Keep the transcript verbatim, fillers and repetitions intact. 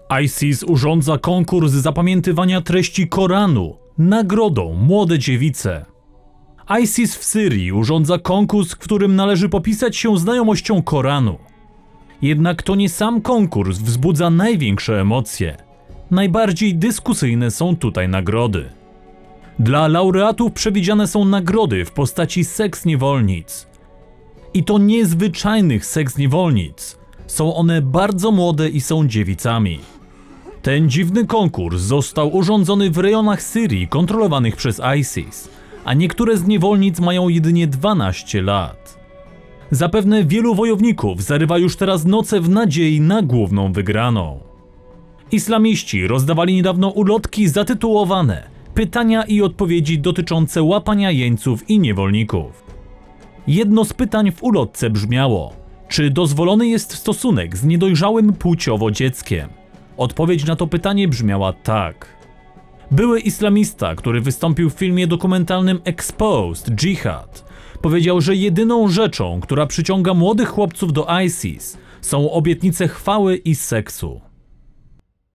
ISIS urządza konkurs zapamiętywania treści Koranu, nagrodą młode dziewice. ISIS w Syrii urządza konkurs, w którym należy popisać się znajomością Koranu. Jednak to nie sam konkurs wzbudza największe emocje. Najbardziej dyskusyjne są tutaj nagrody. Dla laureatów przewidziane są nagrody w postaci seks niewolnic. I to niezwyczajnych seks niewolnic. Są one bardzo młode i są dziewicami. Ten dziwny konkurs został urządzony w rejonach Syrii kontrolowanych przez ISIS, a niektóre z niewolnic mają jedynie dwanaście lat. Zapewne wielu wojowników zarywa już teraz noce w nadziei na główną wygraną. Islamiści rozdawali niedawno ulotki zatytułowane Pytania i odpowiedzi dotyczące łapania jeńców i niewolników. Jedno z pytań w ulotce brzmiało: czy dozwolony jest stosunek z niedojrzałym płciowo dzieckiem? Odpowiedź na to pytanie brzmiała tak. Były islamista, który wystąpił w filmie dokumentalnym Exposed Jihad, powiedział, że jedyną rzeczą, która przyciąga młodych chłopców do ISIS, są obietnice chwały i seksu.